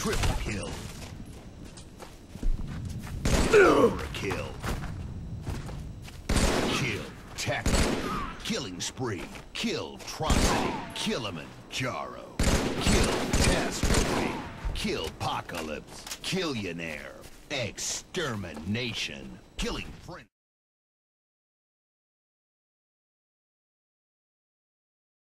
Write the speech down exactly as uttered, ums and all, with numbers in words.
Triple kill. Over kill. Kill. Tackle. Killing spree. Kill Tricity. Kilimanjaro. Kill Catastrophe. Kill Apocalypse. Killionaire. Extermination. Killing friend.